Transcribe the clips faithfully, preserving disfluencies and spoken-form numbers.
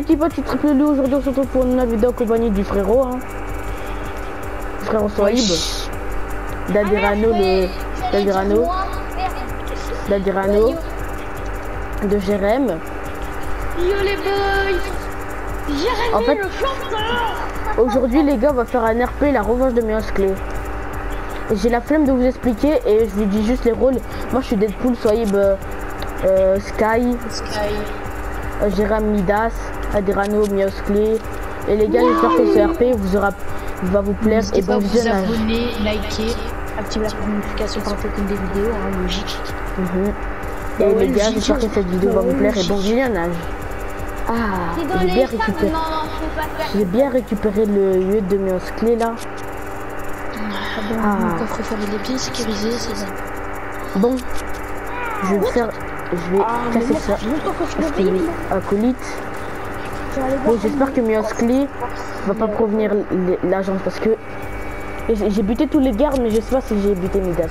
les petits potes, tu triple lui aujourd'hui, on se retrouve pour une nouvelle vidéo en compagnie du frérot, hein. Frérot Soaib, d'Adirano, le d'Adirano, d'Adirano, de Jérém. Yo les boys, Jérémy En fait, le chanteur. Aujourd'hui les gars, on va faire un R P, la revanche de Miosclé. J'ai la flemme de vous expliquer et je vous dis juste les rôles. Moi je suis Deadpool, Soaib, euh, euh, Sky, Sky. euh, Jérém Midas, Adirano, Miosclé. Et les gars, j'espère que ce R P vous aura, va vous plaire et bon visionnage. Vous abonner, liker, activer la notification pour comme des vidéos, hein, logique. Mm-hmm. Et les gars, j'espère que cette vidéo va vous plaire et bon visionnage. Ah, j'ai bien récupéré. J'ai bien récupéré le lieu de Miosclé là. Ah bon, Ah. mon coffre fort il est bien sécurisé, c'est ça. Bon, je vais faire, je vais Ah, casser mais ça. mon coffre je Parce qu'il est acolyte. Bon, j'espère que Miosclé va pas provenir l'agence parce que j'ai j'ai buté tous les gardes, mais je sais pas si j'ai buté Midas.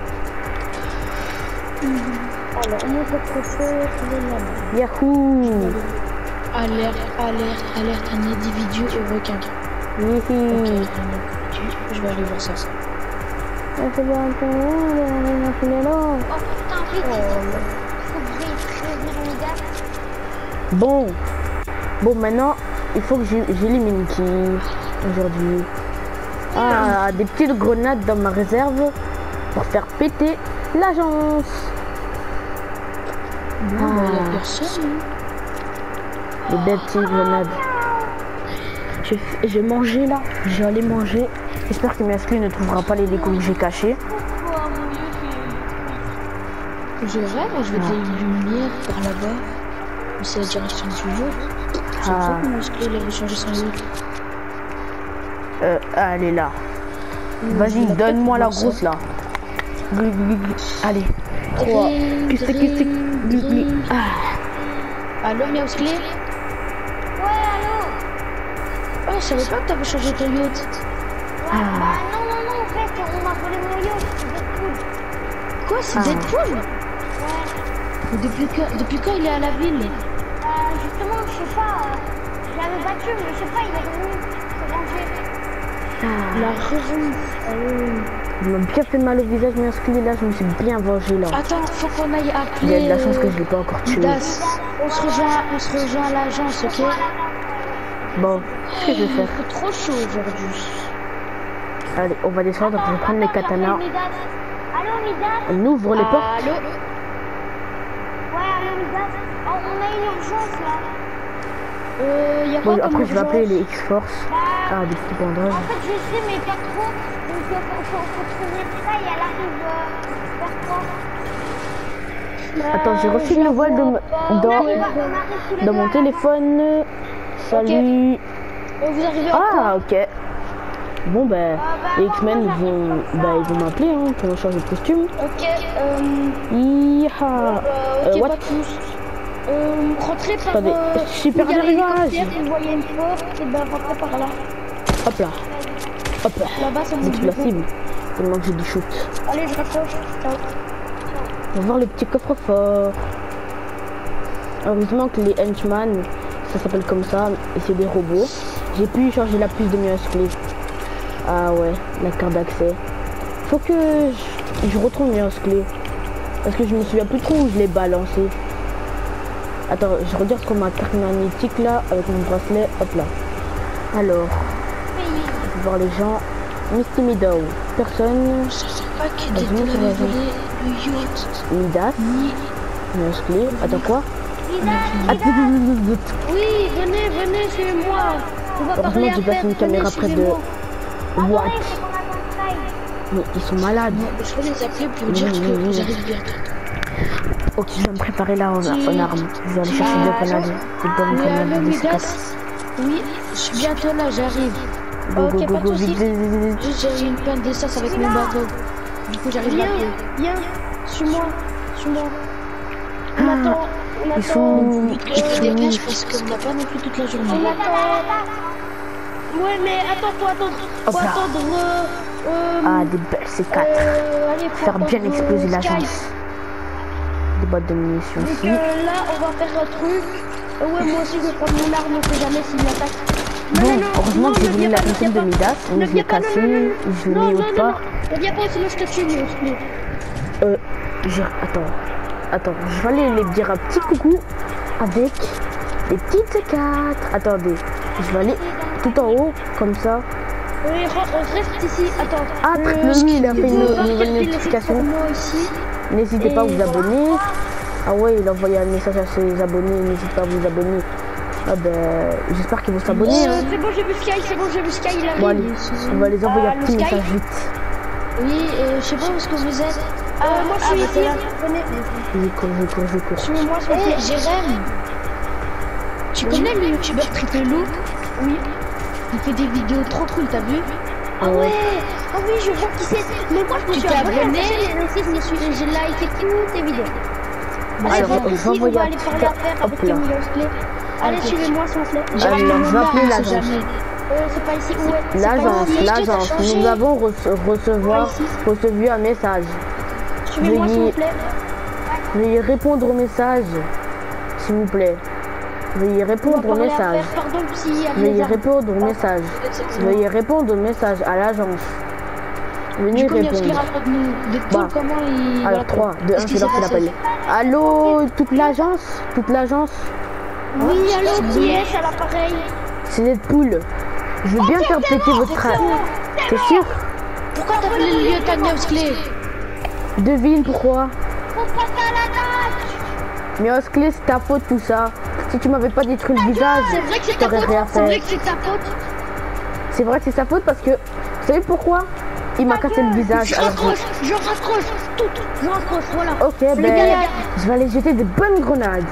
Alors, mon coffre fort il est là-bas. Yahoo! Alerte, alerte, alerte, un individu au requin. Hihi. Ok, un individu, je vais aller voir ça. Ah, c'est bon, c'est bon, on a fini là. Oh putain, vite, faut que j'aille prévenir les gars. Bon, bon maintenant il faut que j'ai- j'élimine qui aujourd'hui. Ah, des petites grenades dans ma réserve pour faire péter l'agence. Non, bah, il y a Ah. personne. Des belles petites grenades. Je, je vais manger là, je vais aller manger. J'espère que Miosclé ne trouvera pas les décos que j'ai cachés. Je rêve, je vais Ah. des lumières par là-bas. Mais c'est la direction du jour. C'est pour ça Ah. que Miosclé il avait changé son look. Euh, elle est là. Je Vas-y, vais donne-moi la faire ça. grosse là. Glu, glu, glu. Allez. trois. Dring, Qu'est-ce que c'est? dring, Glu, glu. dring. Ah. Allô, Miosclé? Ouais, allô? Oh, je savais pas que t'avais changé ton yacht. Ouais, Ah. bah non, non, non, en fait, on m'a volé mon yacht, c'est Deadpool. Quoi, c'est Ah. Deadpool? Ouais, Mais Depuis quand, depuis quand il est à la ville? bah justement, je sais pas, euh, je l'avais battu, mais je sais pas, il est revenu se venger. Il a revenu. Ah oui. Il m'a bien fait mal au visage, Miosclé là, je me suis bien vengé là. Attends, faut qu'on aille Il y a appeler. de la chance que euh, je l'ai pas encore tué. Midas. On se rejoint, on se rejoint à l'agence, ok? Bon, qu'est-ce que je vais Il faire? fait trop chaud aujourd'hui. Allez, on va descendre, on va prendre les katanas. Allô, Midas? On ouvre les portes. Allô? Ouais, allô, Midas? Oh, on a une urgence là. Euh, y a Bon, quoi comme après je vais appeler urgence? les X-Force. Ah, des petits bandages. En fait, je sais, mais pas trop. Donc, il faut, faut, faut prévenir ça et elle arrive euh, vers toi. Attends, j'ai reçu une nouvelle de, m- On dans, arrive, on arrive tous les dans deux mon à la- téléphone. Salut. Euh, Vous arrivez en Ah, ok. Bon, ben, Ah, bah, les moi, X-Men moi, ils vont, j'arrive comme ça. bah, ils vont m'appeler hein, pour changer de costume. Ok, euh, Iha. euh, Euh, ok, what? pas tous. Euh, rentrez par... Attendez, euh, je suis perdu où il y a dans le l'hélicoptère, garage. vous voyez une porte, et ben rentrez par là. Hop là. Hop là. Là-bas, ça J'ai me tué la cible. Tellement que j'ai du shoot. Allez, je raccroche. Ciao. On va voir le petit coffre-fort. Heureusement que les henchmen, ça s'appelle comme ça, et c'est des robots. J'ai pu changer la puce de Miosclé. Ah ouais, la carte d'accès. Faut que je, je retrouve Miosclé. Parce que je me souviens plus trop où je l'ai balancé. Attends, je regarde sur ma carte magnétique là, avec mon bracelet. Hop là. Alors, je vais voir les gens. Misty Meadow, personne. Je savais pas qu'il Vas-y, était vas-y, allé vas-y. voler le yacht. Midas, Ni... Miosclé. Attends quoi? Midas, Attends, Oui, venez, venez, c'est moi. On va heureusement parler que j'ai après. placé une caméra Venez, près de... suivez-moi. What? attendez, c'est qu'on attend Sky. Mais ils sont malades. Je vais les appeler pour Oui, dire oui, que oui. j'arrive bientôt. Ok, je vais me préparer là en, en armes. Je vais aller chercher Ah, des grenades. Des bonnes Oui, grenades, allô, des C quatre. Midas? Oui, je suis bientôt là, j'arrive. Go, Ok, go, go, pas de go, soucis. vite, vite, vite, vite. Juste, j'ai une panne d'essence avec mon bateau. Du coup, j'arrive Viens, bientôt. Viens, suis-moi, suis-moi. On Ah, attend, on ils sont- attend. Je me dépêche parce qu'on n'a pas non plus toute la journée. On attend. Ouais, mais attends, faut attendre. Hop Faut là. attendre. Euh, euh, Ah, des belles C quatre. euh, allez, faut Faire bien attendre, exploser euh, l'agence. Sky. Des boîtes de munitions Donc ici. euh, là, on va faire un truc. Euh, ouais, moi aussi, je vais prendre mon arme, on sait jamais s'il l'attaque. Non, Bon, non, non, heureusement non, que j'ai ne volé viens la pas, ne personne viens de pas. Midas, Ne je l'ai viens pas, non, cassé, non, non, non. je l'ai Non, mis non, autre non, non. part. Ne viens pas, sinon je te tue, Mios Clay. Euh, je... Attends, attends, je vais aller les dire un petit coucou avec les petites quatre. Attendez, je vais aller tout en haut, comme ça. Oui, re- reste ici, attends. Ah, Euh, Triple lui, il a fait une, Marc, une nouvelle il a fait notification. pour moi ici. N'hésitez pas à Et vous voilà. abonner. Ah ouais, il a envoyé un message à ses abonnés, n'hésitez pas à vous abonner. Ah ben, j'espère qu'ils vont s'abonner. Euh, Hein. c'est bon, j'ai vu Sky, c'est bon, j'ai vu Sky, il arrive. Bon, allez, on va les envoyer Ah, un le petit Sky. message vite. Oui, euh, je sais pas où est-ce que vous êtes. Euh, moi je suis bah, ici, t'es là. venez. Je cours, je cours, je cours. Suivez-moi, s'il vous Eh, plaît. Jérém, tu connais le youtubeur Triple Loup? Oui. Il fait des vidéos trop cool, t'as vu? Ah ouais, ah oui, je vois qui c'est. Mais moi je me Tu suis t'es abonné, abonné? et aussi je me suis, j'ai liké toutes tes vidéos. Allez, Alors, rentre je vais ici, on envoyer va un aller petit parler cas. affaire Hop avec là. Milos Clay. Allez, Ok. suivez-moi s'il vous plaît. Alors, je vais appeler on sait l'agence. jamais. Euh, c'est pas ici, ouais. c'est pas L'agence, ici. l'agence, t'as changé. nous avons reçu- recevoir, Ouais, ici. reçu un message. Suivez-moi s'il vous Veuillez, plaît. veuillez répondre au message, s'il vous plaît. Veuillez On va répondre au parler message. affaire, pardon, s'il y a des Veuillez armes. répondre au message. Veuillez répondre au message à l'agence. Venez Du coup, Mios Clay, répondre. raconte-nous de tout Bah, comment il... Alors trois, deux, un, Qu'est-ce qui c'est s'est l'heure qu'il passé? appelle. Allô, toute l'agence, toute l'agence. Oui, allô, qui est à l'appareil? C'est Deadpool. Je veux bien faire péter votre tra... T'es sûr? Pourquoi t'as appelé le lieutenant Mios Clay? Devine pourquoi. Faut passer à l'attaque. Mais Osclé, c'est ta faute tout ça. Si tu m'avais pas détruit le visage, C'est vrai que je c'est ta t'aurais faute. rien C'est vrai fait. que c'est ta faute. C'est vrai que c'est sa faute parce que... Vous savez pourquoi? Il m'a cassé le visage. Je alors que- raccroche, je raccroche, tout, je raccroche, voilà. Ok, Les ben... gars, Je vais aller jeter des bonnes grenades.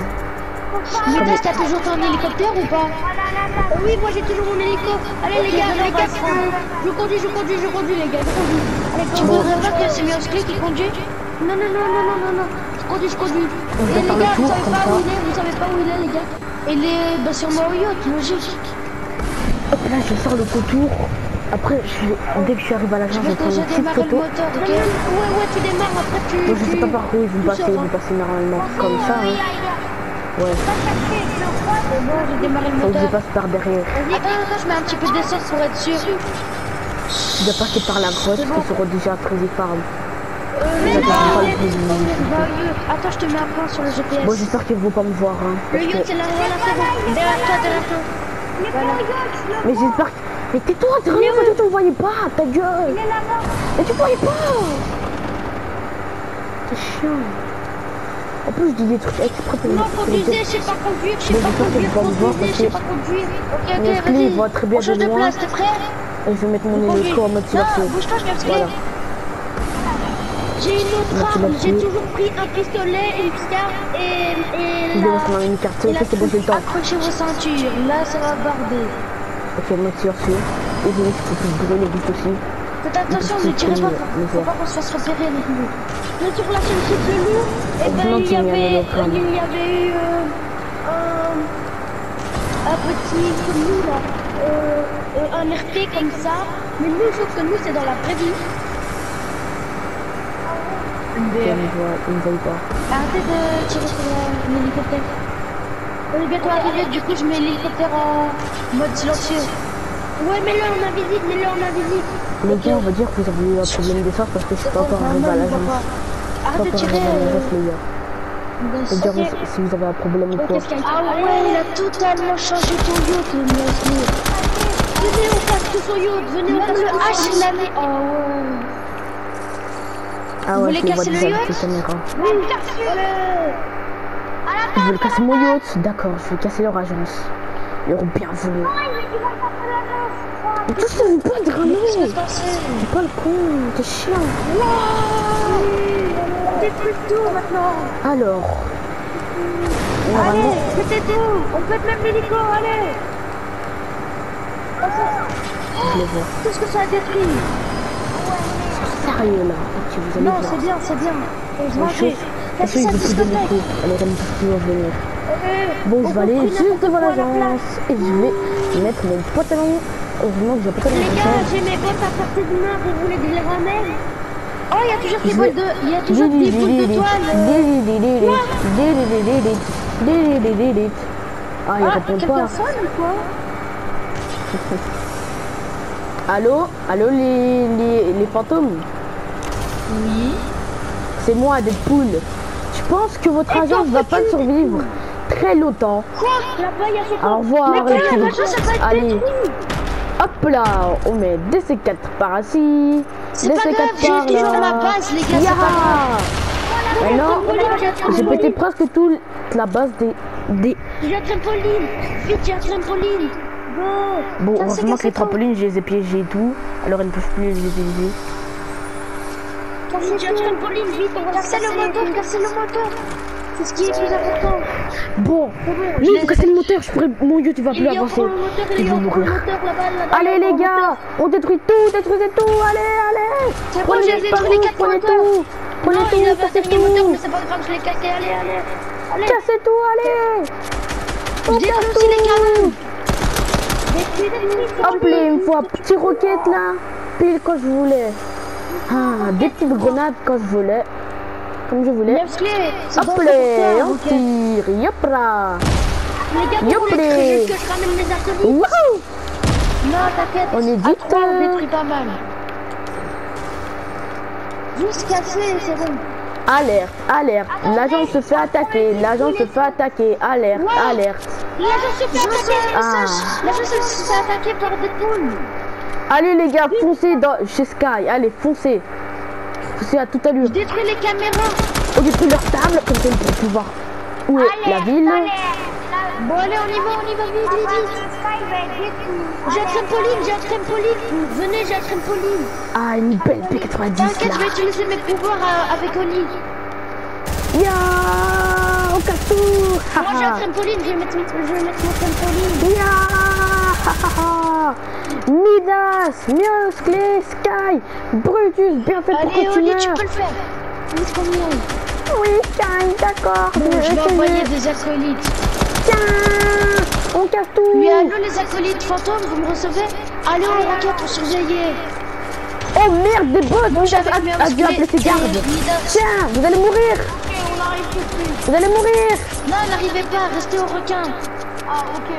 Midas, t'as toujours ton hélicoptère ou pas? Euh, oui, moi j'ai toujours mon hélico. Allez les gars, les gars, euh, je conduis, je conduis, je conduis les gars, je conduis. Allez, Tu go, go, voudrais go, pas go. que c'est Mios Clay qui conduit? Non, non, non, non, non, non, non. Je conduis, je conduis. On Et va les faire le gars, vous tour savez comme pas ça. où il est, vous savez pas où il est les gars. Il est bah, sûrement au yacht, logique. Hop là, je sors le contour. Après, je vais... dès que je suis arrivé à l'agence, Je je vais vais prendre déjà une petite démarrer le photo. moteur, Non, ok? non, ouais, ouais, tu démarres, après tu... Moi, je sais tu- pas par où ils vont tu passer, sors, ils hein. vont passer normalement comme ça. Hein. Ouais, C'est bon, j'ai démarré le faut que je moteur. passe par derrière. Attends, attends, je mets un petit peu d'essence pour être sûr. Je dois passer par la grotte qui sera déjà très farm. Euh, Ça mais te non, fera le mais- plus oh, vite. bah, euh, Attends, je te mets un point sur le G P S. Bon, j'espère qu'ils vont pas me voir. Hein, Le parce yacht, que- c'est là, voilà, c'est bon. Derrière toi, derrière toi. Voilà. Mais j'espère que... Mais tais-toi, t'es rien, parce que tu me voyais pas, ta gueule. Mais tu me voyais pas. C'est chiant. En plus, je dis des trucs exprès pour Non, pour conduisez, je sais pas conduire, je sais Mais pas j'espère conduire, qu'ils vont pas me voir conduisez, je parce sais que- pas conduire. Ok, Mais ok, Osclé, il vas-y. voit très bien On change de de loin. place, t'es prêt? Et je vais mettre mon Conduis. hélico en mode Non, silencieux. bouge pas, je Mios Clay. Voilà. J'ai une autre Moi, tu arme, l'as j'ai tué. toujours pris un pistolet, une scar et, et Je la... laisse ma mini carte, et ok, la c'est bon, j'ai le temps. Accrochez vos ceintures, là ça va barder. Ok, mode silencieux. Et je laisse tout brûler vite aussi. Faites attention, ne tirez pas, faut, faut pas qu'on se fasse repérer non plus. Mais sur la chaîne Triple Loup, et ben Heureusement il y qu'il y a un avait, hologramme. il y avait eu euh, un, un petit, comme nous là, euh, euh, un R P comme ça. Mais nous, sauf que nous, c'est dans la vraie vie. Ok, il me voit, il me voit pas. Arrêtez de tirer sur la- l'hélicoptère. On est bientôt arrivé. Du coup, je mets l'hélicoptère en mode silencieux. Ouais, mais là on a visite, mais là on a visite. Les gars, on va dire que vous avez eu un problème d'essence parce que je suis pas encore arrivé à l'agence. Je suis pas Arrête de encore tirer. arrivé à euh, l'agence, les gars. Mios. C'est dire si vous avez un problème ou Ok, quoi. Sky. Ah ouais, il a totalement changé ton yacht, Mios Clay. Venez, on casse tout son yacht, venez, on Même casse le tout H, son il yacht. l'a mis. Oh ouais. Ah Vous ouais, voulez je le vois casser le déjà avec yacht les caméras. Oui, cassez-le. Ils veulent casser mon yacht. D'accord, je vais casser leur agence. Ils auront bien voulu. Mais toi, je t'avais pas de ramener. Qu'est-ce qui se passe? T'es pas le con, t'es chiant. On détruit tout maintenant. Alors, Allez, normalement, mettez tout. On peut même l'hélico, allez. je les vois. Qu'est-ce que ça a détruit? Sérieux là, ok, vous allez Non, voir. c'est bien, c'est bien. On se La manger. chose, La la chose, je vais plus donner cours. Elle aurait même plus venir. Bon, je vais aller juste devant l'agence et je vais mettre mon pantalon. Heureusement que j'ai pas tellement Les de gars, temps. j'ai mes bottes à portée de main, vous voulez que je les ramène? Oh, il y a toujours Je des vais- boules de, il y a toujours des boules de toile. euh. Ah, il Ah, répond quelqu'un pas. sonne ou quoi? Allô? Allô, les, les, les fantômes? Oui. C'est moi, Deadpool. Je pense que votre Et agence toi, va pas petit survivre très longtemps. Quoi? Là-bas, il y a son Au revoir, Mais les voilà, petits. l'agence, elle va être Allez. détruite. Hop là, on met D C quatre par ici. C'est pas D C quatre grave, j'ai par toujours là. ma base, les gars, c'est Ya. pas grave. Maintenant, j'ai pété presque toute la base des... des... J'ai un trampoline. Vite, j'ai un trampoline. Go. Bon, Cassez, heureusement que cassez les trampolines, je les ai piégés et tout. Alors, elles ne peuvent plus les utiliser. Cassez j'ai un trampoline, vite, on va casser le moteur, casser le moteur. C'est ce qui est plus important. Bon, je lui, il les faut casser le moteur. Je pourrais... Mon dieu, tu vas Il plus y a avancer. encore le moteur, il Il y a va encore le mourir. moteur là-bas, là-bas. Allez, il y a les encore le gars, moteur. on détruit tout, détruisez tout. Allez, allez. C'est bon, Prenez j'ai les détruit parous, les quatre prenez moteurs. tout. Prenez Non, tout, il avait un cassez dernier moteur, tout. mais c'est pas grave, je l'ai cassé. Allez, allez. Allez. Cassez tout, allez. Je On détruis casse aussi les tout. câbles. Détruis, détruis. Hop là, il me faut un petit roquette là, pile quand je voulais. Ah, des petites grenades quand je voulais. Comme je voulais. Neuf clés. C'est bon, Hop c'est là, pour on toi, ok. tire, yop là. Les gars, vous Yop voulez les. que je ramène les acolytes? Wouhou. Non, t'inquiète. On est À vite, trois, on euh. détruit pas mal. Juste casser, c'est bon. Alerte, alerte, l'agent se fait attaquer, l'agent se fait attaquer, alerte, Ouais. alerte. L'agent se fait attaquer. Ah. L'agent se fait attaquer par des poules. Allez les gars, foncez dans... chez Sky, allez, foncez. Foncez à toute allure. Je détruis les caméras. On détruit leur table, comme ça ils vont pouvoir... Où est la ville? Bon, allez, on y va, on y va, vite, vite, vite. J'ai un trampoline, j'ai un trampoline. Venez, j'ai un trampoline. Ah, une belle P quatre-vingt-dix T'inquiète, là. je vais utiliser mes pouvoirs euh, avec Oli. Ya, on casse tout. Moi, j'ai un Haha. trampoline, je vais mettre, je vais mettre mon trampoline. Ya, hahaha. Midas, Musclé, Sky, Brutus, bien fait pour Allez, que tu Oli, tu meurs. peux le faire. Vite qu'on y aille. Oui, Sky, d'accord. Bon, je vais essayez. envoyer des acolytes. Tiens, on casse tout. Oui, allô, les acolytes fantômes, vous me recevez? Allez, on raquette pour surveiller. Oh merde, des boss. Moi, Midas j'avais a, mis un a dû appeler ses gardes. Tiens, vous allez mourir. on n'arrive plus. Vous allez mourir. Non, n'arrivez pas, restez au requin. Ah, ok.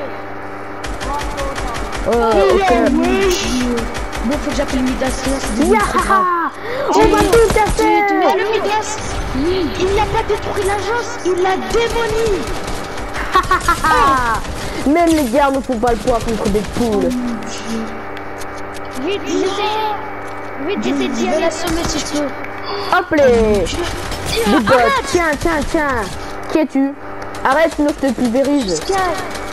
Oh, ok. Bon, faut que j'appelle Midas, là, c'est des Ya, trop grave. on va tout casser. Mais le Midas, il n'a pas détruit l'agence, il l'a démolie. Même les gardes ne font pas le poids contre des poules. Vite, j'essaie. Vite, j'essaie d'y aller. Je vais l'assommer si je peux. Hop les. Tiens, Des boss. arrête. Tiens, tiens, tiens. Qui es-tu? Arrête, sinon je te pulvérise. Sky.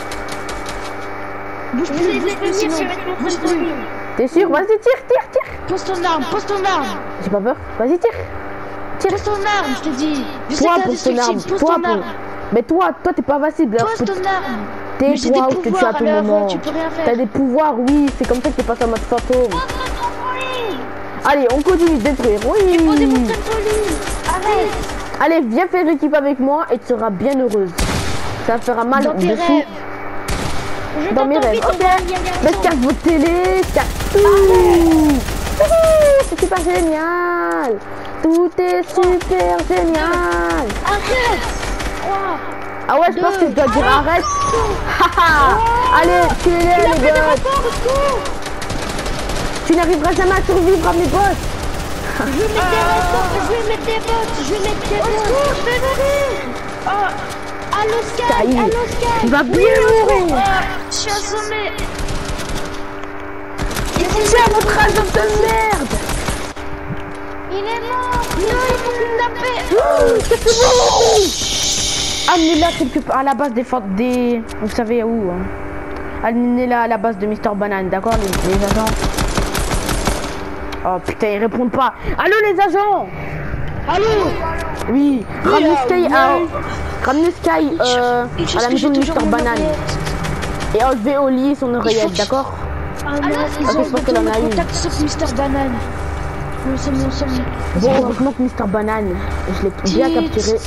Bouge plus, bouge plus, sinon. Bouge plus. T'es sûr? Vas-y, tire, tire, tire. Pose ton arme, pose ton arme. J'ai pas peur. Vas-y, tire. Pose ton arme, je te dis. Je sais Toi, que t'es pose ton arme. indestructible, pose Toi, ton pose. arme. Mais toi, toi, t'es pas invincible. Alors, Pose je peux ton te- arme. Mais j'ai Tais-toi des ou je te tue à pouvoirs, tout alors, moment. tu peux rien faire. T'as des pouvoirs, oui. C'est comme ça que t'es passé en mode fantôme. Allez, on continue de détruire. Posez mon Oui. trampoline. Arrête. Allez, viens faire équipe avec moi et tu seras bien heureuse. Ça fera mal Dans tes dessous. rêves. Je Dans mes t'entends rêves. vite, Ok. on va y aller Mais ensemble. casse vos télés, casse tout. Wouhou, c'est super génial. Tout est super génial. Arrête. Trois. Ah ouais, je pense que je dois dire arrête. Haha. Allez, tuez-les Il a les fait des boss. rapports, au secours. Tu n'arriveras jamais à survivre à mes boss. Je vais mettre des rapports, je vais mettre des bottes, je vais mettre des bottes. Au secours, je vais venir. Oh. Allô, Sky, Sky, allô, Sky. tu vas bien Oui, mourir. oh, je suis assommé. Tiens, votre agent de merde. Il est mort. Non, il faut kidnapper. Oh, c'est bon. Amenez-la quelque part à la base des fortes des... Vous savez où hein. Amenez-la à la base de Mister Banane, d'accord les, les agents. Oh putain, ils répondent pas. Allô les agents. Allô. Oui, ramenez Sky à... Ramenez Sky euh, Une chose à la que maison de j'ai Mister toujours mon Banane. oreillette. Et enlevez au lit son Il oreillette, faut que- d'accord. Ah non, ils Ok, ont je pense qu'elle en a besoin de une. contact sauf Mister Banane. Non, c'est mon seul. Bon, heureusement que Mister Banane, je l'ai bien capturé.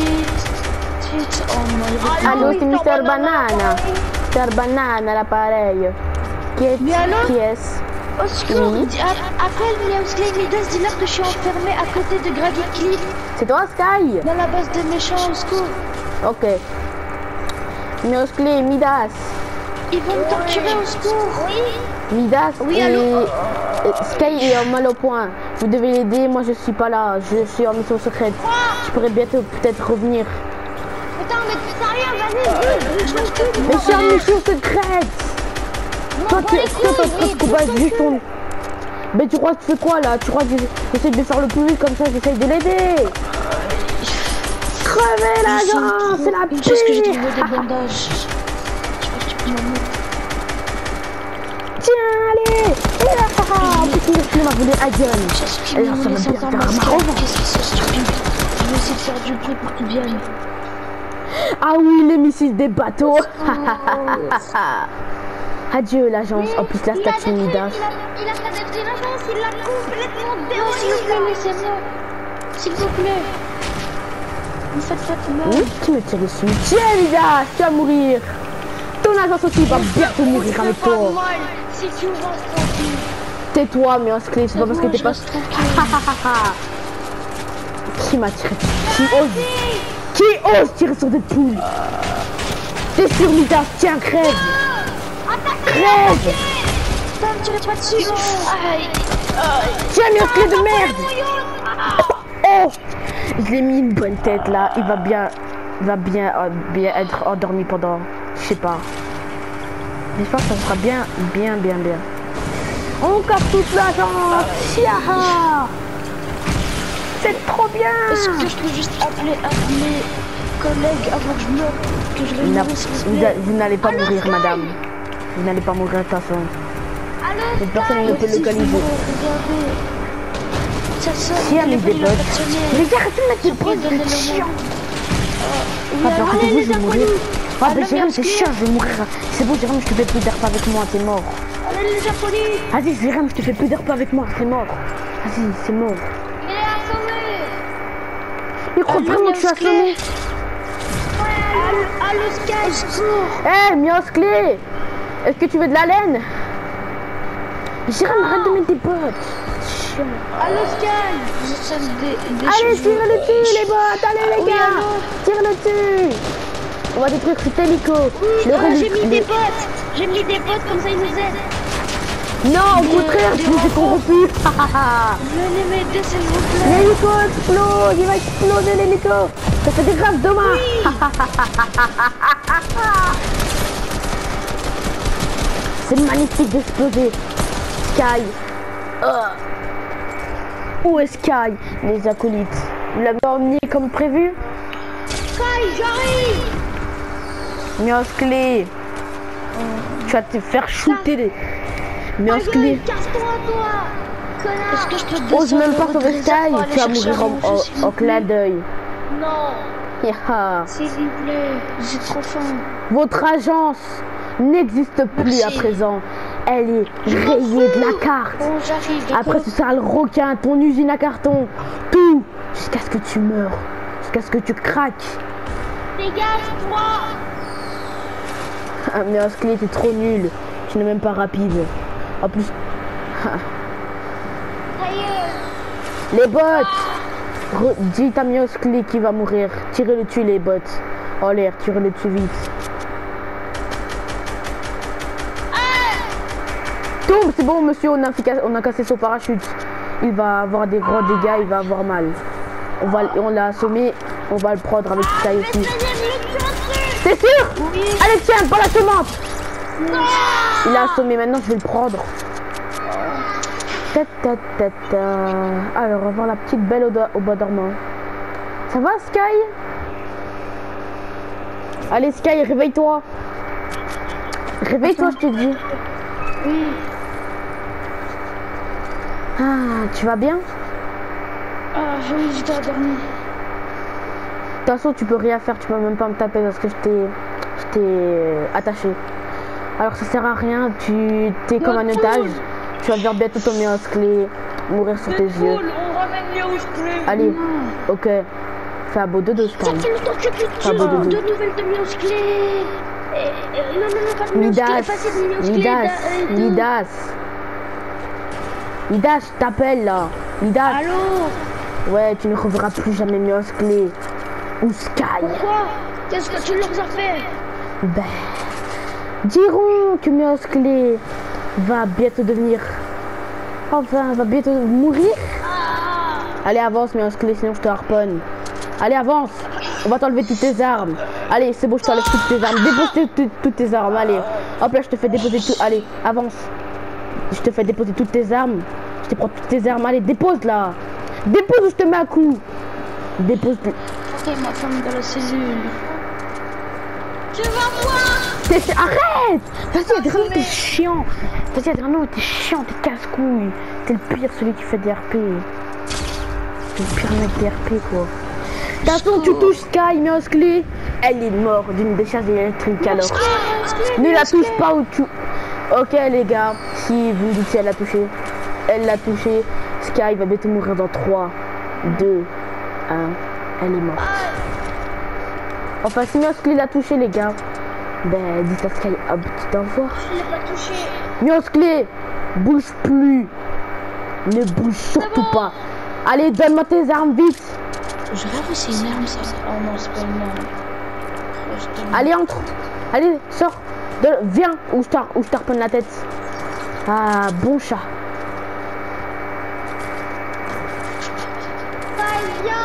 Oh non, Allô, c'est Mister Banane. Mister Banane à l'appareil. Qui est Mais allô? Qui est-ce? Au secours, Oui. dis- a- appelle Miaosley Midas, dis-leur que je suis enfermé à côté de Gravity Cliff, C'est toi, Sky? dans la base des méchants, au secours. Ok. Miosclé, Midas. Ils vont me torturer au secours. Oui. Midas Oui, et... allô. et Sky est en mal au point. Vous devez l'aider, moi je suis pas là. Je suis en mission secrète. Je pourrais bientôt peut-être revenir. Attends, mais sérieux, vas-y, vite, vite, vite. Mais je suis en mission secrète. Toi, tu es toi, toi, toi, tu vas juste ton... Mais tu crois que tu fais quoi là? Tu crois que j'essaie de faire le plus vite comme ça, j'essaie de l'aider. Crevez l'agent, c'est la pire. Qu'est-ce que j'ai trouvé des bandages? Je pense que tu peux m'en mettre. Tiens, allez. En plus, il m'a volé Agon. Alors ça va bien faire marrant. Qu'est-ce que c'est stupide? Je vais essayer de faire du bruit pour qu'ils viennent. Ah oui, les missiles des bateaux. Adieu l'agence, en plus la statue Midas. Il a fait détruire l'agence, il l'a complètement Non, s'il vous plaît, démolie. laissez-moi. S'il vous plaît. Ne faites pas de mal. Oui, tu me tires dessus. Tiens Midas, tu vas mourir. Ton agence aussi va bientôt mourir avec toi. Si tu restes tranquille. Tais-toi, mais Miosclé, c'est pas parce que t'es pas... Qui m'a tiré? Qui ose? Qui ose tirer sur des poules? T'es sûr Midas? Tiens, crève. Crève. Putain, ne tirez pas dessus. Aïe. Tiens, Miosclé de merde. Oh, je l'ai mis une bonne tête là. Il va bien, il va bien, euh, bien être endormi pendant, je sais pas. Mais je pense que ça sera bien, bien, bien, bien. On casse toute l'agence. Chiaha. C'est trop bien. Est-ce que je peux juste appeler un de mes collègues avant que je meure? Que je N'a- réunisse, s'il vous Vous, plaît? vous n'allez pas mourir, madame. Vous n'allez pas mourir de toute façon. Allô, Cette personne ne peut Si, localiser. regardez. Ça sonne. Qui a mis des téléphone, il a bottes? pas sonné. Mais arrêtez de mettre des Après, bottes, donnez-le c'est moi. chiant. Oui, Ah, bah, alors, arrêtez-vous, allez, je vais les mourir. inconnus. Ah, bah, Allô, Jérôme, c'est Miosclé. chiant, je vais mourir. C'est bon, Jérôme, je te fais plus d'herbe avec moi, t'es mort. allez les japonais. Vas-y, Jérôme, je te fais plus d'herbe avec moi, c'est mort. Vas-y, c'est mort. Il est assommé. Il croit Allô, vraiment que tu as Miosclé. sonné. Allô, allô, Sky. Secours. Hé, Miosclé, est-ce que tu veux de la laine? Jérôme, arrête de mettre des bottes. C'est chiant. Allô, Sky. Je sonne des, des Allez, cheveux. tire-le dessus, les bottes, allez, les Oui, gars. allô. Tire-le dessus. On va détruire cet hélico. Le Ah, j'ai résultat- mis le- des potes. J'ai mis des potes comme ça ils nous aident. Non, au contraire, des je vous ai corrompu. Venez m'aider, s'il vous plaît. L'hélico explose, il va exploser l'hélico. Ça fait des graves dommages. C'est magnifique d'exploser. Sky. Euh. Où est Sky? Les acolytes. Vous l'avez emmené comme prévu? Sky, j'arrive. Miosclé. Tu vas te faire shooter les... Miosclé. Casse-toi, toi. Est-ce Connard. que je peux Ose descendre même pas votre sauver réserve Sky. pour aller Tu vas chercher mourir à en, manger, s'il en, vous en clin d'œil. Non. Yeah. S'il vous plaît, j'ai trop faim. Votre agence n'existe plus Merci. à présent. Elle est rayée de la carte. Bon, j'arrive. d'accord. Après ce sera le requin, ton usine à carton, tout, jusqu'à ce que tu meurs, jusqu'à ce que tu craques. Dégage-toi. Ah, mais Miosclé, t'es trop nul. Tu n'es même pas rapide. En plus, Aïe. les bottes. Re- dis à Miosclé qui va mourir. Tirez-le dessus les bottes. En l'air, tirez-le dessus vite. Tombe, c'est bon monsieur, on a, fait ca- on a cassé son parachute. Il va avoir des gros dégâts, il va avoir mal. On va, on l'a assommé, on va le prendre avec Sky aussi. T'es sûr? Allez tiens, pas la semence. Il a assommé, maintenant je vais le prendre. Ta, ta, ta, ta. Alors, on va voir la petite belle au, do- au bas dormant. Ça va Sky? Allez Sky, réveille-toi. Réveille-toi, je te dis. Oui. Ah, tu vas bien? Ah, oui, je dois dormir. De toute façon, tu peux rien faire, tu peux même pas me taper parce que je t'ai je t'ai attaché. Alors ça sert à rien, tu t'es comme un otage. Tu vas voir bientôt ton Miosclé mourir sur tes yeux. On ramène Miosclé. Allez, ok. Fais un beau dodo, Sky. Ça fait longtemps que tu Ah, bon, bon, de bon. nouvelles de Miosclé. Et- et- Non, non, non, pas de Miosclé. Midas, Pas de Miosclé. Midas, da- euh, de- Midas. Midas, je t'appelle là. Midas. Allô? Ouais, tu ne reverras plus jamais Miosclé. Ou Sky. Pourquoi? Qu'est-ce que tu leur as fait? Ben, diront que Miosclé va bientôt devenir... Enfin, va bientôt mourir. Allez, avance, Miosclé, sinon je te harponne. Allez, avance. On va t'enlever toutes tes armes. Allez, c'est bon, je t'enlève toutes tes armes. Dépose tes- toutes- toutes tes armes, allez. Hop là, je te fais déposer tout. Allez, avance. Je te fais déposer toutes tes armes. Je te prends toutes tes armes. Allez, dépose là. Dépose ou je te mets un coup. Dépose. Ok, ma femme dans la cellule. Tu vas voir. T'es- Arrête. Vas-y, Adrien, t'es chiant. Vas-y, Adrien, t'es chiant, t'es casse-couille. T'es le pire, celui qui fait des R P. T'es le pire mec des R P, quoi. De toute façon, tu touches Sky, Miosclé, elle est morte d'une décharge électrique alors. Ne la touche pas ou tu... Ok les gars, si vous me dites si elle l'a touché, elle l'a touché. Sky va bientôt mourir dans trois, deux, un. Elle est morte. Enfin, si Miosclé l'a touché les gars, ben dites à Sky, hop, petit au revoir. Je l'ai pas touché. Miosclé, bouge plus. Ne bouge surtout pas. Allez, donne-moi tes armes vite. Je rêve que c'est une arme ça. Oh non, c'est pas une arme. Oh, je te- Allez, entre. Allez, sors. De... Viens, ou je t'ar- ou je t'harponne la tête. Ah, bon chat. Sky, viens.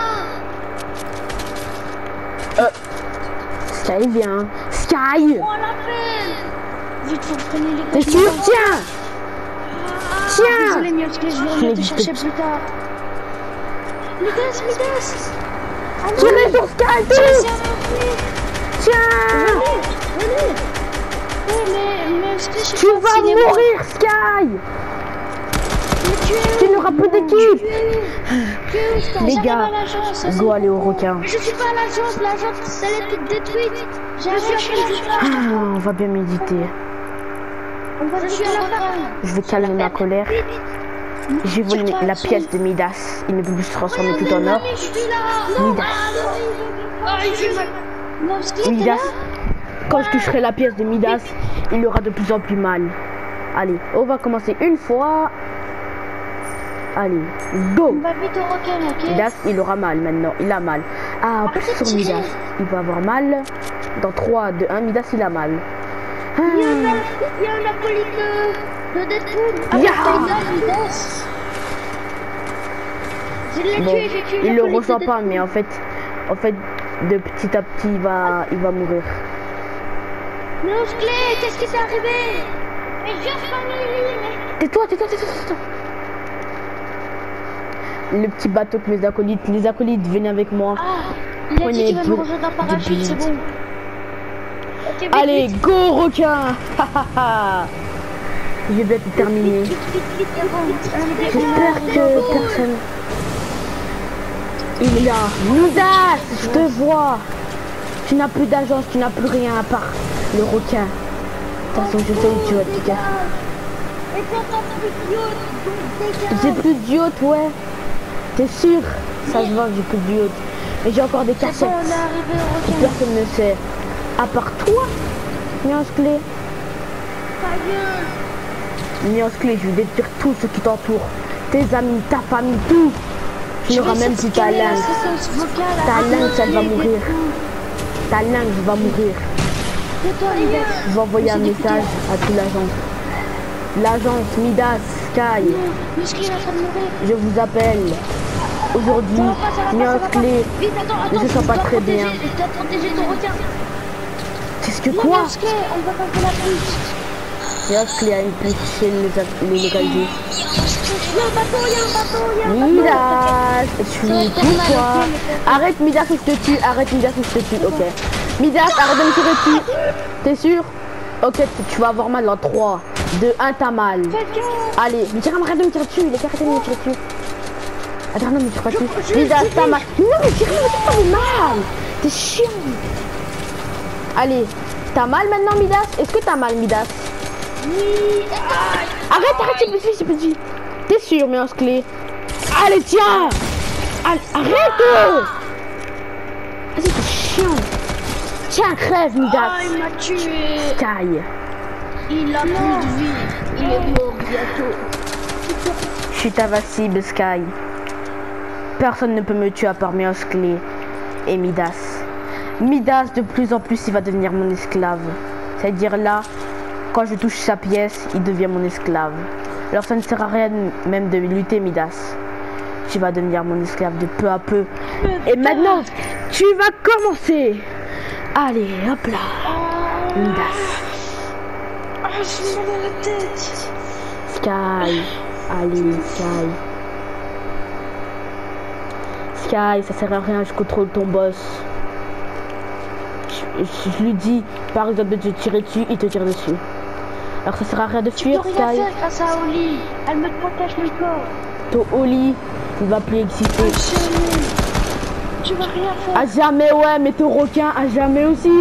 Euh. Sky, viens. Sky. On l'appelle. Vite, faut prendre les T'es sûr? Tiens. Tiens. Désolé, Miosclé, je vais revenir te chercher plus tard. Midas, Midas. Tirez sur Sky, tous. Tiens. Venez. Oh, mais Miosclé, je sais Tu pas vas s'il est mort. mourir, Sky. Mais tu es Tu où? n'auras plus d'équipe. Tu es où, Sky? Les J'arrive gars, à l'agence, ça, c'est go bon. aller au requin. Mais je suis pas à l'agence, l'agence, elle est toute détruite. J'arrive à la Ah, on va bien méditer. On va Je suis à la fin. Je vais calmer ma colère. J'ai volé la pièce de Midas. Il ne peut plus se transformer tout en or. Je suis là. Midas. Ah, il fait mal. Miosclé, t'es là? Midas. Quand je toucherai la pièce de Midas, il aura de plus en plus mal. Allez, on va commencer une fois. Allez, go. On va vite au requin, ok? Midas, il aura mal maintenant. Il a mal. Ah, Arrêtez de sur tirer. Midas. Il va avoir mal. Dans trois, deux, un, Midas, il a mal. Ah. Il y a un, il y a un acolyte de, de Deadpool. Ya. Midas. Je l'ai Bon, tué, j'ai tué il le l'acolyte de ressent pas, Deadpool. mais en fait, en fait, de petit à petit, il va, il va mourir. Miosclé, qu'est-ce qui t'est arrivé? Mais viens, famille, mais... Tais-toi, tais-toi, tais-toi, tais-toi. Le petit bateau que mes acolytes, les acolytes, venez avec moi. Ah, il a Prenez dit qu'il va de- nous rejoindre en parachute, c'est bon. Ok, vite, Allez, vite, go requin. Je vais bientôt terminer. vite, vite, vite, c'est bon. Allez, J'espère que personne... Il est là. Midas, je te vois. Tu n'as plus d'agence, tu n'as plus rien à part le requin. De toute façon, je sais où tu vas te faire. Et toi, t'as plus de yacht. J'ai plus de yacht, ouais. T'es sûr? Ça se voit que j'ai plus de yacht. Mais j'ai encore des C'est cassettes. bon, on est arrivé au que requin. personne ne sait. À part toi, Miosclé. Ta gueule. Miosclé, je vais détruire tout ce qui t'entoure. Tes amis, ta famille, tout. Tu n'auras même plus ta langue. Ta langue, elle va mourir. Ta langue va mourir. Tais-toi, Midas. Je vais envoyer un message à toute l'agence. L'agence Midas, Sky, Miosclé est en train de mourir. je vous appelle. Aujourd'hui, Miosclé, Vite, attends, je attends. ne sens pas très bien. Je dois protéger ton requin. Qu'est-ce que Non, quoi? Miosclé, on va pas faire la puce. Miosclé a une puce chez les, les localités. Il y a un bateau, il y a un bateau, il y a un bateau. Midas, je suis pour toi. Arrête Midas ou je te tue. Arrête Midas ou je te tue. Ok. Midas, arrête de me tirer dessus. T'es sûr? Ok, tu vas avoir mal dans trois, deux, un, t'as mal. Allez, mais tiens, arrête de me tirer dessus. Les gars, arrête de me tirer dessus. Attends, non, mais tire pas dessus. Midas, t'as mal. Non, mais tire, mais t'as pas mal. T'es chiant. Allez, t'as mal maintenant, Midas? Est-ce que t'as mal, Midas? Oui. Arrête, arrête, c'est petit, c'est petit. T'es sûr, Miosclé? Allez, tiens. Allez, arrête. Vas-y, t'es chiant. Tiens, crève, Ah, Midas. il m'a tué. Sky. Il a plus de vie. Il est mort bientôt. Je suis invincible, Sky. Personne ne peut me tuer à part Miosclé et Midas. Midas, de plus en plus, il va devenir mon esclave. C'est-à-dire là, quand je touche sa pièce, il devient mon esclave. Alors ça ne sert à rien même de lutter, Midas. Tu vas devenir mon esclave de peu à peu. Et maintenant, tu vas commencer. Allez, hop là. Midas. Ah, j'ai mal à la tête. Sky. Allez, Sky. Sky, ça sert à rien, je contrôle ton boss. Je, je, je lui dis, par exemple, de te tirer dessus, il te tire dessus. Alors ça sert à rien de fuir, Sky. Tu Sky. peux rien faire grâce à Oli. Elle me protège le corps. Ton Oli ne va plus exister. Jamais. Tu vas rien faire. À jamais, ouais, mais ton requin, à jamais aussi.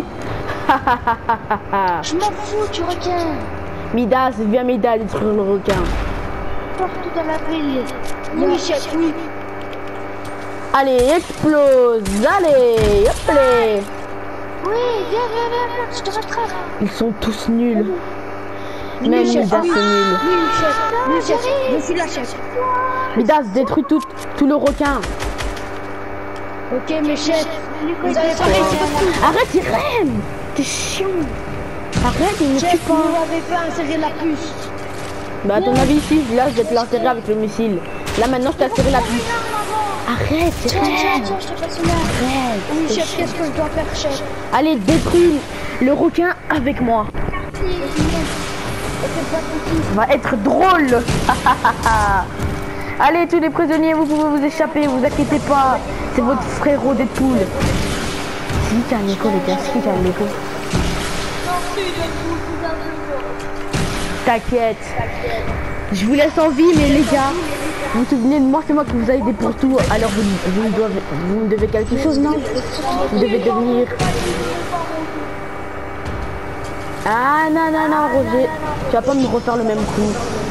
Je m'en fous, tu requin. Midas, viens Midas détruire le requin. Partout dans la ville. Oui, chef, oui. Allez, explose. Allez, hop là. Oui, viens, viens, viens, viens, je te rattrape. Ils sont tous nuls. Oui, Même chef, Midas oui. c'est nul. Oui, chef, oui, chef, je suis la chef. Midas, détruis tout, tout le requin. Ok, mes chefs, vous allez faire Arrête, Irène. T'es chiant. Arrête, il ne tue chef, vous pas. n'avez pas inséré la puce. Bah à ton avis, si, là je vais te l'enterrer avec le missile. Là maintenant je t'ai inséré la puce. Arrête, Tiens, tiens, Irène. tiens, je te passe une arme. Arrête. Oui, chef, qu'est-ce que je dois faire, chef? Allez, détruis le requin avec moi. Ça va être drôle. Allez, tous les prisonniers, vous pouvez vous échapper, vous inquiétez pas. C'est votre frérot des poules. C'est qui qui a un écho, les gars? C'est qui qui a un écho? T'inquiète. Je vous laisse en vie, mais les gars, vous vous souvenez de moi, c'est moi qui vous ai aidé pour tout. Alors vous, vous, me devez, vous me devez quelque chose, non? Vous devez devenir... Ah non, non, non, Roger. Tu vas pas me refaire le même coup.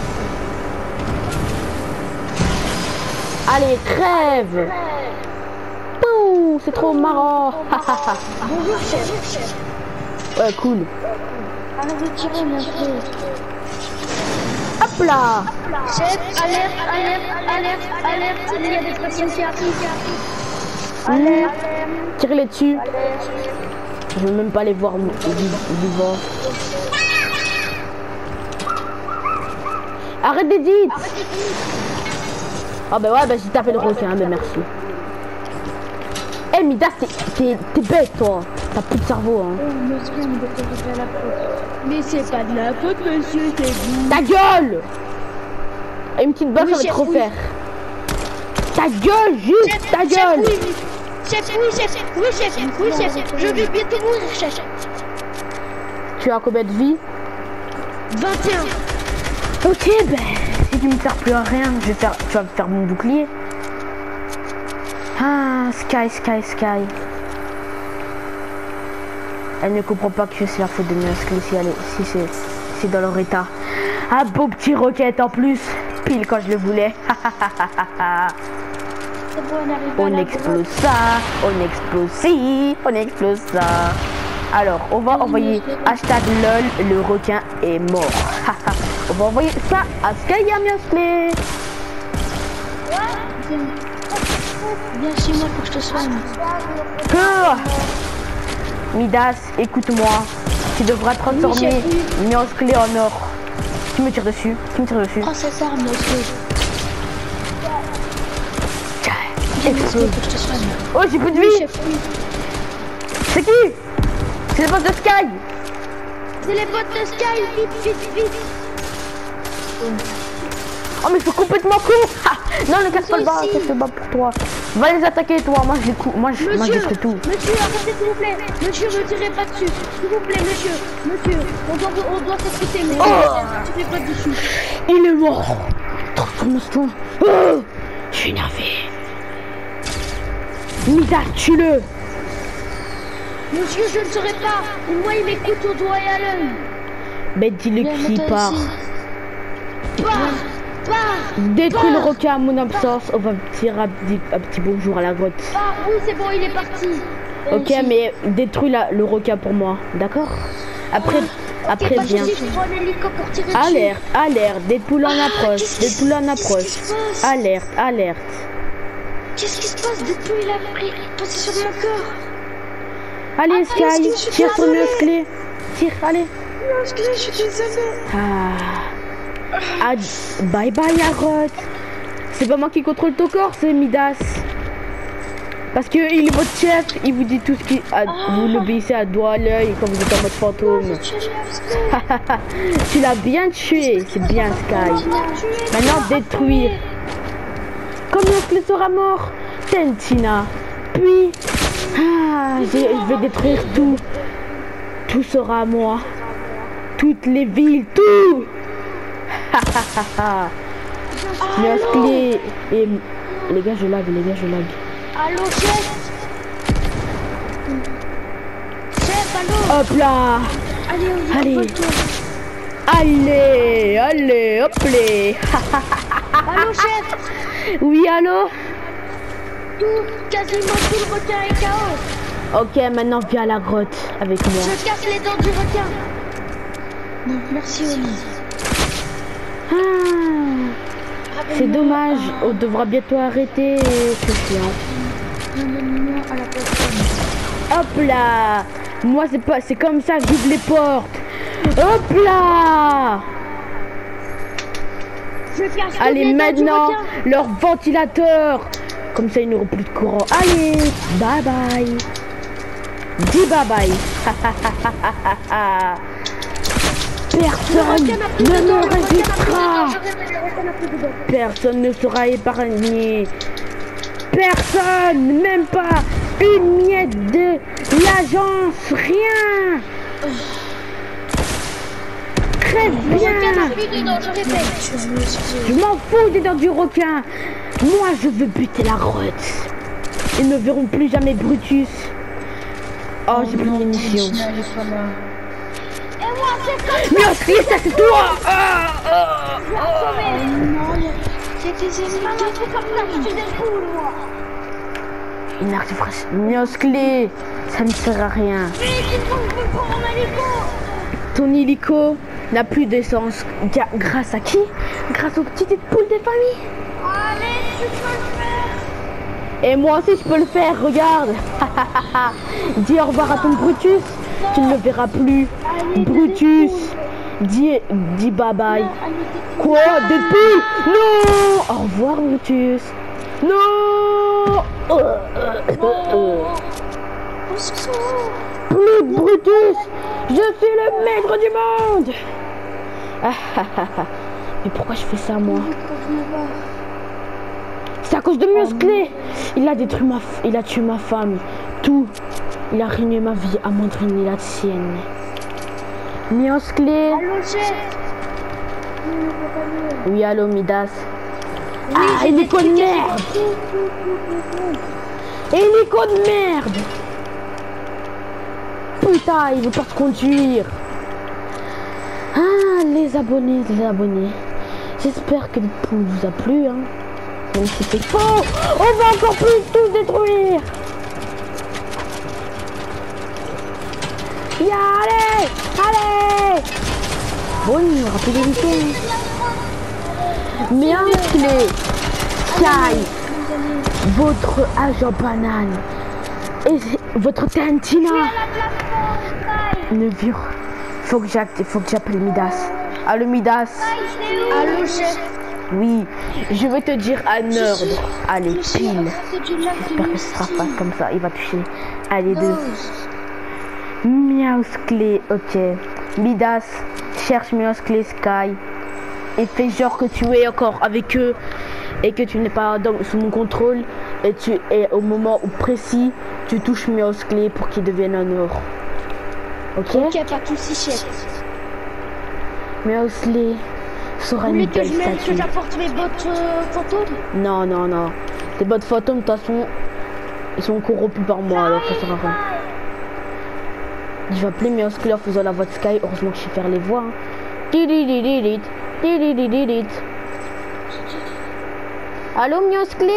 Allez, crève. Pouh, c'est trop marrant. Bonjour, chef. Ouais, cool. Arrête de tirer, mon frère. Hop là. Chef, alerte, alerte, alerte, alerte, il y a des personnes qui arrivent. Mmh. Tire-les dessus. Je veux même pas les voir vivants. Arrête d'edit. Ah bah ouais, bah j'ai tapé le requin, bah merci. Eh hey, Midas, t'es bête toi. T'as plus de cerveau hein. Oh, monsieur, me découvrir la faute. Mais c'est pas de la faute, monsieur, c'est vous. Ta gueule. Une petite bosse, Oui, ça va te chef, refaire. Ta gueule, juste Chef, ta chef, gueule. oui, oui. Chef, oui, chef, oui, chef, oui, chef. Je vais bientôt mourir, chef. Tu as combien de vie? vingt et un. Ok, ben, si tu me sers plus à rien, je vais faire, tu vas me faire mon bouclier. Ah, Sky, Sky, Sky. Elle ne comprend pas que c'est la faute de Muscle si elle est, si c'est, si dans leur état. Un beau petit roquette en plus, pile quand je le voulais. On explose ça, on explose ci, on explose ça. Alors, on va envoyer hashtag lol, le requin est mort. On va envoyer ça à Sky Musclé. Viens chez moi pour que je te soigne. Que Midas, écoute-moi. Tu devras transformer Musclé en or. Qui me tire dessus? Qui me tire dessus? Prends cette arme, Musclé. Explose. Pour que je te soigne. Oh, j'ai plus de Oui, vie. chef, oui. C'est qui? C'est le boss de Sky. C'est les bottes de Sky, vite, vite, vite. Oh mais c'est complètement con. Ah, non, ne casse pas le bas, aussi. casse le bas pour toi. Va les attaquer toi, moi je les coupe, moi je, moi je Monsieur, détruis tout. monsieur, arrêtez s'il vous plaît. Monsieur, ne tirez pas dessus. S'il vous plaît, monsieur. Monsieur, on doit, on doit s'écouter, mais Oh. ne tirez pas dessus. Il est mort. Transformation. Oh, je suis énervé. Midas, tue-le. Monsieur, je ne serai pas. Moi, il m'écoute au doigt et à l'œil. Mais dis-le Viens, qui monte part. ici. Pars, pars, Détruis le Pars. requin à mon absence. On va dire un petit, un petit bonjour à la grotte. pars. Oui, c'est bon, il est parti. Ok, mais détruis la, le requin pour moi, d'accord? Après, après Pas de bien. soucis, je prends un hélico pour tirer dessus. Alerte, alerte, Deadpool en approche, qu'est-ce qui- Deadpool en qu'est-ce qui approche. se passe Alerte, alerte. Qu'est-ce qui se passe depuis il a pris possession de mon corps? Allez, Attends, Sky, je suis tire sur désolée. Miosclé. Tire, allez. Miosclé, je suis désolée. Ah. Ah, bye bye, Aroth. C'est pas moi qui contrôle ton corps, c'est Midas. Parce que il est votre chef, il vous dit tout ce qui... Ah, vous l'obéissez à doigt à l'œil quand vous êtes en mode fantôme. Tu l'as bien tué, c'est bien Sky. Maintenant détruire. Comme Miosclé sera mort, Tentina. Puis, ah, je vais détruire tout. Tout sera à moi. Toutes les villes, tout. Miosclé et... Les gars, je lag, les gars, je lag. Allô, chef. Chef, allô. Hop là. Allez, on Allez. retourne. Allez, allez, hop les. Allô, chef. Oui, allô. Tout, quasiment tout le requin est K O. Ok, maintenant viens à la grotte avec moi. Je casse les dents du requin. Non, merci Oli. Ah, c'est dommage, on devra bientôt arrêter. C'est chiant. Ramène-moi à la plateforme. Hop là. Moi c'est pas, c'est comme ça que j'ouvre les portes. Hop là. Je casse toutes Allez les dents du maintenant, requin. leur ventilateur. Comme ça ils n'auront plus de courant. Allez, bye bye. Dis bye bye. Personne ne me résistera. Personne ne sera épargné. Personne, même pas une miette de l'agence, rien. Très Le requin bien. n'a plus de dents, je répète. Je m'en fous des dents du requin. Moi, je veux buter la grotte. Ils ne verront plus jamais Brutus. Oh, j'ai plus de munitions. Elle est pas là. Et moi, c'est comme Miosclé, ça c'est toi. Ah, ah. ça. C'est tes ennemis. Maman, c'est comme ça que je te découle, moi. Il n'arrivera. Miosclé, ça ne sert à rien. Mais il faut que je prends mon hélico. Ton hélico n'a plus d'essence. Ga- Grâce à qui? Grâce aux petites poules des familles. Allez, tu peux le faire. Et moi aussi je peux le faire, regarde. Dis au revoir à ton Brutus. Tu ne le verras plus. Brutus. Dis, dis bye bye. Quoi? Des poules? Non. Au revoir Brutus. Non. Euh, euh, euh, euh. Plus de Brutus. Je suis le maître du monde. Ah, ah, ah, ah. Mais pourquoi je fais ça moi? C'est à cause de Miosclé. Il a détruit ma, f- il a tué ma femme, tout. Il a ruiné ma vie à m'entraîner la sienne. Miosclé. Allô, chef. Oui, allô Midas. Oui, Ah, j'ai hélico de détruit merde. quasiment Hélico de merde. Putain, il veut pas se conduire. Ah, les abonnés, les abonnés. J'espère que le pouls vous a plu, hein. Même si c'est faux, on va encore plus tout détruire. Ya, allez, allez. Bon, il n'y aura plus d'hélico. Miosclé, Sky, votre agent banane et votre Tentina ne virent. Faut que j'appelle, faut que j'appelle Midas. Allô Midas. Allô, chef. Oui, je vais te dire un ordre. Allez, pile. C'est du lac J'espère que ce sera pas comme ça. Il va toucher. Allez, deux. Miosclé, ok. Midas, cherche Miosclé, Sky. Et fais genre que tu es encore avec eux. Et que tu n'es pas dans, sous mon contrôle. Et tu es au moment où précis, tu touches Miosclé pour qu'il devienne un or. Ok? Ok, pas de soucis, chef. Miosclé sera Vous une voulez que belle je mette, que statue. j'apporte mes bottes euh, fantômes? Non, non, non. Tes bottes fantômes, de toute façon, ils sont corrompus par moi, alors ça sert à rien. Je vais appeler Miosclé en faisant la voix de Sky. Heureusement que je sais faire les voix. Hein. Dididididit, dididididit. Allô, Miosclé?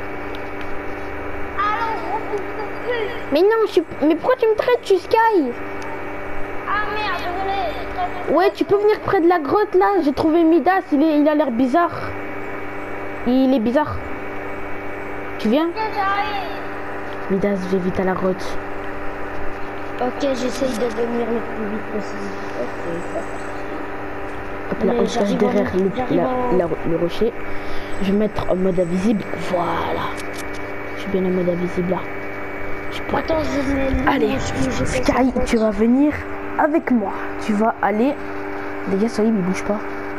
Mais non, je suis... Mais pourquoi tu me traites, tu Sky? Ah merde, désolé. Ouais, tu peux venir près de la grotte, là. J'ai trouvé Midas, il, est... il a l'air bizarre. Il est bizarre. Tu viens? Midas, je vais vite à la grotte. Ok, j'essaye de venir le plus vite possible. Ok, ça. Hop là, Mais on se cache j'arrive derrière en- le, j'arrive la- en- la- le rocher. Je vais mettre en mode invisible. Voilà. Je suis bien en mode invisible là. Je pourrais- Attends, je mets le Allez, je- je fais Sky, ça. tu vas venir avec moi. Tu vas aller. Les gars, soyez, mais bouge pas.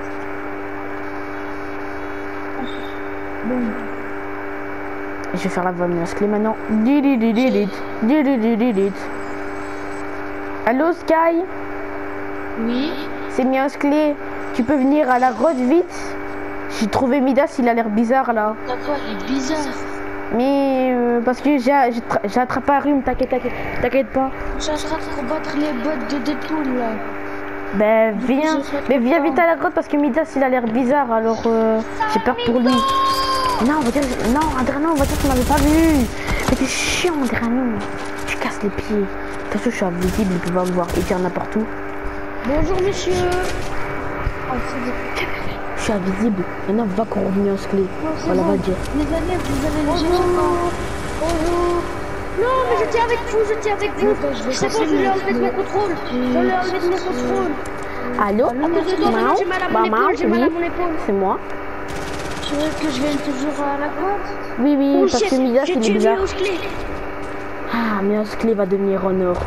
Bon. Et je vais faire la voix musclée maintenant. Dididididit, dididididit. Allô Sky, Oui. c'est musclé. Tu peux venir à la grotte vite. J'ai trouvé Midas, il a l'air bizarre là. D'accord, il est bizarre. Mais euh, parce que j'ai j'ai tra- j'ai attrapé un rhume, t'inquiète, t'inquiète, t'inquiète pas. J'arrête de combattre les bottes de Deadpool là. Ben viens, mais viens vite à la grotte parce que Midas il a l'air bizarre alors euh, j'ai peur pour lui. Non, on va dire, non, Adriano, on va dire qu'on m'avait pas vu. Mais t'es chiant, Adriano. Tu casses les pieds. De toute façon, je suis invisible, il peut pas me voir et dire n'importe où. Bonjour, monsieur. Oh, c'est bon. Je suis invisible. Maintenant, va qu'on revenait en clé. c'est Voilà, bon. va dire. Les années, vous avez le Bonjour. géant. Bonjour. Non, mais je tiens avec vous, je tiens avec vous. Attends, je vais C'est bon, passer je l'ai le- enlevé de mon contrôle. Je l'ai enlevé de mon contrôle. Allô? À cause de toi, maintenant, j'ai mal à mon Maman, épaule, j'ai mal à oui, mon épaule. c'est moi. Tu veux que je vienne toujours à la grotte? Oui, oui, Oh, parce chef, que Midas, j'ai il est tué bizarre. Mios Clé. Ah, mais en clé va devenir en or.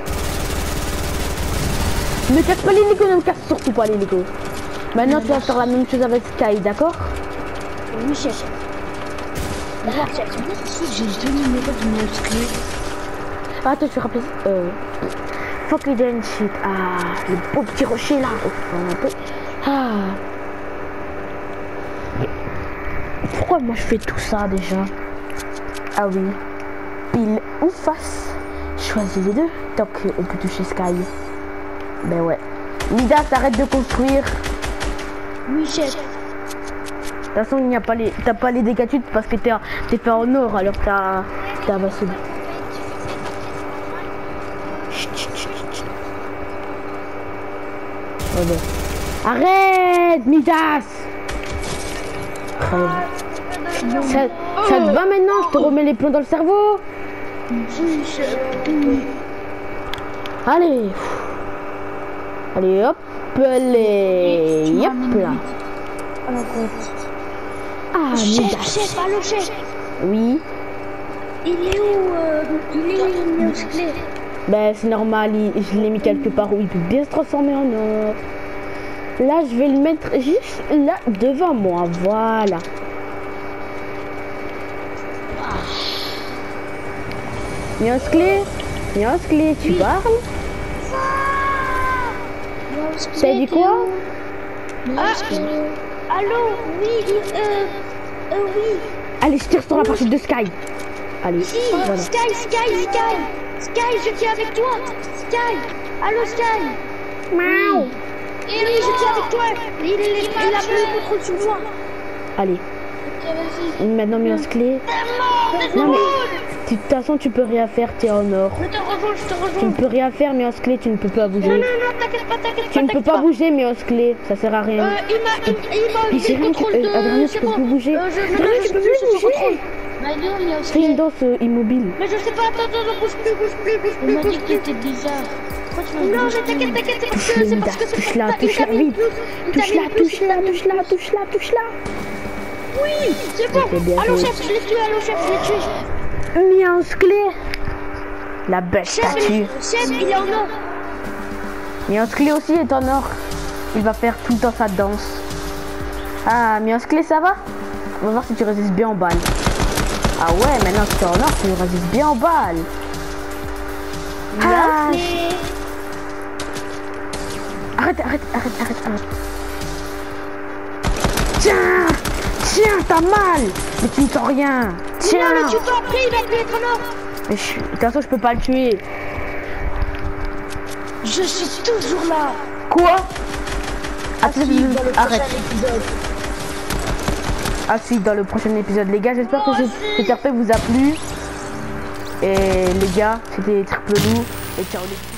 Ne casse pas l'hélico, ne me casse surtout pas l'hélico. Maintenant, tu vas faire la même chose avec Sky, d'accord? Oui, chef. D'accord, chef. J'ai deux numéros de mon clé. Ah, attends, je vais rappeler. Euh. Fuck hidden shit. Ah, le beau petit rocher là. Oh, un peu. Ah. Pourquoi moi je fais tout ça déjà? Ah oui. Pile ou face. Choisis les deux. Tant qu'on peut toucher Sky. Ben ouais. Midas, arrête de construire. Oui, chef. De toute façon, il n'y a pas les. T'as pas les dégâts parce que t'es t'es fait en or alors t'as. T'as vacillé. Oh ben. Arrête, Midas! Ça, ça te va maintenant? Je te remets les plombs dans le cerveau? Oui, chef. Allez! Allez, hop! Allez! Hop là! À la grotte. Ah, Chef, Midas! chef, allô, chef. Oui? Il est où, euh, il est où, Mios Clé? Ben c'est normal, il- je l'ai mis quelque part où il peut bien se transformer en or. Là, je vais le mettre juste là devant moi, voilà. Mios Clé, Mios Clé, tu Oui. parles? Mios Clé, T'as dit t'es quoi? où? Ah, euh, allô, oui, il- euh, euh, oui. Allez, je tire sur la partie de Sky. Allez, Si, voilà. Sky, Sky, Sky. Sky, je tiens avec toi. Sky, allô, Sky. Miaou. Oui, je tiens avec toi. Il, il, il a plus le contrôle sur moi. Allez, Ok, vas-y. maintenant Mios Clé. T'es Non mort, mais, de toute façon, tu peux rien faire, t'es en or. Je te rejoins, je te Tu ne rejoins. peux rien faire, Mios Clé, tu ne peux pas Non, bouger. non, non, t'inquiète pas, t'inquiète pas. Tu ne peux t'inquiète pas bouger, Mios Clé, ça sert à rien. Euh, il m'a il, il m'a Mais enlevé c'est le rien, tu, contrôle euh, de... Adrien, tu c'est peux bon. plus bouger. Euh, je, Adrien, maintenant, tu je peux peux plus plus sous bouger. contrôle. Bah non, mais Fais une danse euh, immobile. Mais je sais pas, attends, attends, attends, bouge plus, bouge plus, bouge On plus, m'a bouge dit que plus. t'étais bizarre. Pourquoi tu m'as Non, dit mais t'inquiète, t'inquiète, c'est parce Touche-le, que c'est parce Midas, que c'est touche-la, il t'a touche-la, mis le vite. plus, il t'a mis Touche-la, le plus, il touche-la, t'a mis le touche-la, plus. touche-la, touche-la. Oui, c'est bon. Ok, bien Allô, joué. chef, je l'ai tué, allô, chef, je l'ai tué. Mios Clé. La bête Chef, statue. il, chef, il est en or. Mios Clé aussi est en or. Il va faire tout le temps sa danse. Ah, Mios Clé, ça va? On va voir si tu résistes bien en balle. Ah ouais, maintenant que tu es en or, tu résistes bien en balle. Ah, Merci. arrête, arrête, arrête, arrête, arrête. Tiens, tiens, t'as mal. Mais tu ne sens rien. Tiens. Non, le tuto après, il va plus être en or. Mais je- de toute façon, je peux pas le tuer. Je suis toujours là. Quoi? Attends, Dans le arrête. prochain épisode. À suite dans le prochain épisode, les gars. J'espère que ce- cet R P vous a plu. Et les gars, c'était Triple Loup. Et ciao les